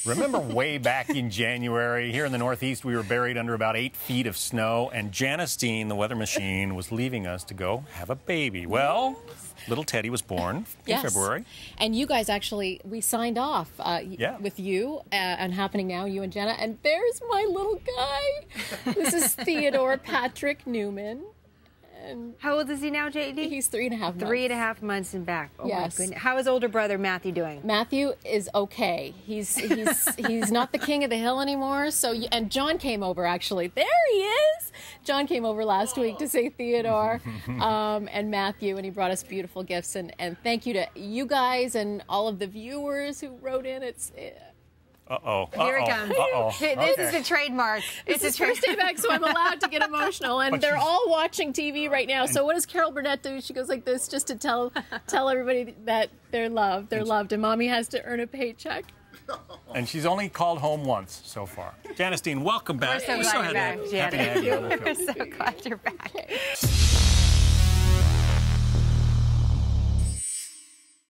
Remember way back in January, here in the Northeast, we were buried under about 8 feet of snow, and Janice Dean, the weather machine, was leaving us to go have a baby. Well, little Teddy was born in February. And you guys actually, we signed off with you on Happening Now, you and Jenna, and there's my little guy. This is Theodore Patrick Newman. And how old is he now, JD? He's 3.5 months. 3.5 months and back. Oh yes. My goodness. How is older brother Matthew doing? Matthew is okay. He's not the king of the hill anymore. So and John came over actually. There he is. John came over last week to say Theodore and Matthew, and he brought us beautiful gifts. And thank you to you guys and all of the viewers who wrote in. Here it comes. This is the trademark. It's his first day back, so I'm allowed to get emotional. And they're all watching TV right now. So what does Carol Burnett do? She goes like this just to tell everybody that they're loved. They're loved. And Mommy has to earn a paycheck. And she's only called home once so far. Janice Dean, welcome back. We're so glad you're back, Janet. Happy to have you on the show. We're so glad you're back.